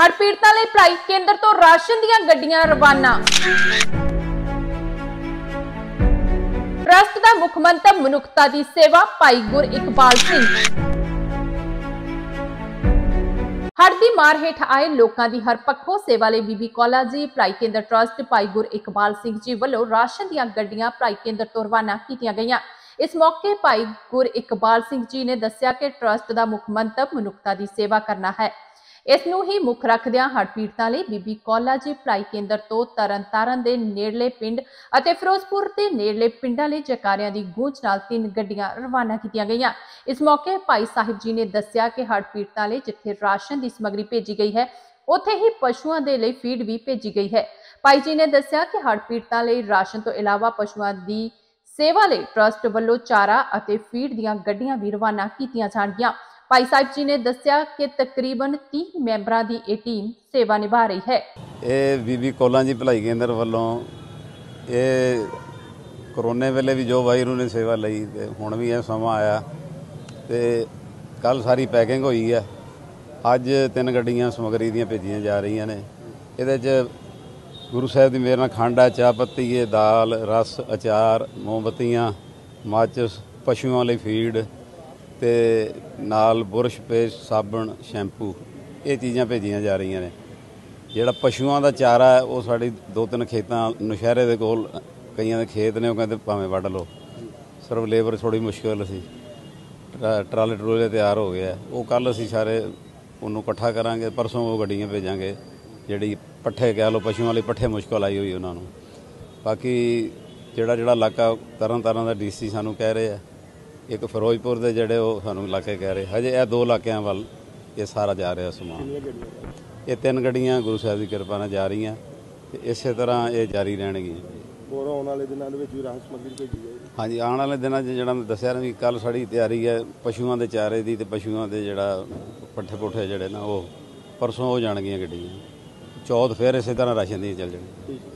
हड़ पीड़तां लई भलाई केंद्र तो राशन दीआं गड्डियां रवाना। ट्रस्ट दा मुख मंतव मनुखता दी सेवा भाई गुरइकबाल सिंह। हड़ दी मार हेठ आए लोकां दी हर पक्खों सेवा लई बीबी कौला जी भलाई केंद्र ट्रस्ट भाई गुरइकबाल सिंह जी वल्लों राशन दीआं गड्डियां भलाई केंद्र तो रवाना कीतीआं गईआं। इस मौके भाई गुरइकबाल सिंह जी ने दस्सिया कि ट्रस्ट दा मुख मंतव मनुखता दी सेवा करना है। इस नूं ही मुख रखदिआं हड़ पीड़तां लई बीबी कौला जी भलाई केंद्र तो तरनतारन दे नेड़ले पिंड ਅਤੇ ਫਿਰੋਜ਼ਪੁਰ ਦੇ ਨੇੜਲੇ ਪਿੰਡਾਂ ਲਈ ਜੈਕਾਰਿਆਂ ਦੀ ਗੂੰਜ ਨਾਲ 3 ਗੱਡੀਆਂ ਰਵਾਨਾ ਕੀਤੀਆਂ ਗਈਆਂ। ਇਸ ਮੌਕੇ ਭਾਈ ਸਾਹਿਬ ਜੀ ਨੇ ਦੱਸਿਆ ਕਿ ਹੜ੍ਹ ਪੀੜਤਾਂ ਲਈ ਜਿੱਥੇ ਰਾਸ਼ਨ ਦੀ ਸਮੱਗਰੀ ਭੇਜੀ ਗਈ ਹੈ ਉੱਥੇ ਹੀ ਪਸ਼ੂਆਂ ਦੇ ਲਈ ਫੀਡ ਵੀ ਭੇਜੀ ਗਈ ਹੈ। ਭਾਈ ਜੀ ਨੇ ਦੱਸਿਆ ਕਿ ਹੜ੍ਹ ਪੀੜਤਾਂ ਲਈ ਰਾਸ਼ਨ ਤੋਂ ਇਲਾਵਾ ਪਸ਼ੂਆਂ ਦੀ ਸੇਵਾ ਲਈ ਟਰਸਟ ਵੱਲੋਂ ਚਾਰਾ ਅਤੇ ਫੀਡ ਦੀਆਂ ਗੱਡੀਆਂ ਵੀ ਰਵਾਨਾ ਕੀਤੀਆਂ ਜਾਣਗੀਆਂ। ਭਾਈ ਸਾਹਿਬ ਜੀ ਨੇ ਦੱਸਿਆ ਕਿ ਤਕਰੀਬਨ 30 ਮੈਂਬਰਾਂ ਦੀ ਇਹ ਟੀਮ ਸੇਵਾ ਨਿਭਾ ਰਹੀ ਹੈ। ਇਹ ਬੀਬੀ ਕੌਲਾਂ ਜੀ ਭਲਾਈ ਕੇਂਦਰ ਵੱਲੋਂ ਇਹ ਕਰੋਨੇ ਵੇਲੇ भी जो वाहिगुरू ने सेवा ਲਈ ਤੇ ਹੁਣ ਵੀ ਇਹ ਸਮਾਂ ਆਇਆ ਤੇ ਕੱਲ ਸਾਰੀ ਪੈਕਿੰਗ ਹੋਈ ਹੈ। ਅੱਜ 3 ਗੱਡੀਆਂ ਸਮਗਰੀ ਦੀਆਂ ਭੇਜੀਆਂ ਜਾ ਰਹੀਆਂ ਨੇ। ਇਹਦੇ 'ਚ ਗੁਰੂ ਸਾਹਿਬ ਦੀ ਮਿਹਰ ਨਾਲ ਖੰਡ ਹੈ, ਚਾਹ ਪੱਤੀ ਹੈ, ਦਾਲ, ਰਸ, ਅਚਾਰ, ਮੋਮਬੱਤੀਆਂ, ਮਾਚਿਸ, ਪਸ਼ੂਆਂ ਲਈ ਫੀਡ ਤੇ ਨਾਲ ਬੁਰਸ਼, ਪੇਸਟ, ਸਾਬਣ, ਸ਼ੈਂਪੂ ਇਹ ਚੀਜ਼ਾਂ ਭੇਜੀਆਂ ਜਾ ਰਹੀਆਂ ਨੇ। ਜਿਹੜਾ ਪਸ਼ੂਆਂ ਦਾ ਚਾਰਾ ਹੈ ਉਹ ਸਾਡੀ 2-3 ਖੇਤਾਂ ਨੁਸ਼ਹਿਰੇ ਦੇ ਕੋਲ ਕਈਆਂ ਦੇ ਖੇਤ ਨੇ, ਉਹ ਕਹਿੰਦੇ ਭਾਵੇਂ ਵੱਢ ਲਓ। ਸਿਰਫ ਲੇਬਰ ਥੋੜ੍ਹੀ ਮੁਸ਼ਕਿਲ ਸੀ। ਟਰਾਲੇ ਟਰੂਲੇ ਤਿਆਰ ਹੋ ਗਏ। ਉਹ ਕੱਲ੍ਹ ਅਸੀਂ ਸਾਰੇ ਉਹਨੂੰ ਇਕੱਠਾ ਕਰਾਂਗੇ, ਪਰਸੋਂ ਉਹ ਗੱਡੀਆਂ ਭੇਜਾਂਗੇ। ਜਿਹੜੀ ਪੱਠੇ ਕਹਿ ਲਓ, ਪਸ਼ੂਆਂ ਲਈ ਪੱਠੇ ਮੁਸ਼ਕਿਲ ਆਈ ਹੋਈ ਉਹਨਾਂ ਨੂੰ। ਬਾਕੀ ਜਿਹੜਾ ਇਲਾਕਾ ਤਰਨਤਾਰਨ ਦਾ DC ਸਾਨੂੰ ਕਹਿ ਰਹੇ ਆ, ਇੱਕ ਫਿਰੋਜ਼ਪੁਰ ਦੇ ਜਿਹੜੇ ਉਹ ਸਾਨੂੰ ਇਲਾਕੇ ਕਹਿ ਰਹੇ, ਹਜੇ ਇਹ 2 ਇਲਾਕਿਆਂ ਵੱਲ ਇਹ ਸਾਰਾ ਜਾ ਰਿਹਾ ਸਮਾਨ। ਇਹ 3 ਗੱਡੀਆਂ ਗੁਰੂ ਸਾਹਿਬ ਦੀ ਕਿਰਪਾ ਨਾਲ ਜਾ ਰਹੀਆਂ ਤੇ ਇਸੇ ਤਰ੍ਹਾਂ ਇਹ ਜਾਰੀ ਰਹਿਣਗੀਆਂ। ਹੋਰ ਆਉਣ ਵਾਲੇ ਦਿਨਾਂ ਦੇ ਵਿੱਚ ਵੀ ਰਾਹਤ ਸਮੱਗਰੀ ਭੇਜੀ ਜਾਏਗੀ। ਹਾਂਜੀ, ਆਉਣ ਵਾਲੇ ਦਿਨਾਂ 'ਚ ਜਿਹੜਾ ਮੈਂ ਦੱਸਿਆ ਨਾ ਵੀ ਕੱਲ੍ਹ ਸਾਡੀ ਤਿਆਰੀ ਹੈ ਪਸ਼ੂਆਂ ਦੇ ਚਾਰੇ ਦੀ ਤੇ ਪਸ਼ੂਆਂ ਦੇ ਜਿਹੜਾ ਪੱਠੇ ਪੁੱਠੇ ਜਿਹੜੇ ਨਾ ਉਹ ਪਰਸੋਂ ਹੋ ਜਾਣਗੀਆਂ ਗੱਡੀਆਂ। ਚੌਥ ਫਿਰ ਇਸੇ ਤਰ੍ਹਾਂ ਰਾਸ਼ਨ ਦੀਆਂ ਚੱਲ ਜਾਣੀ।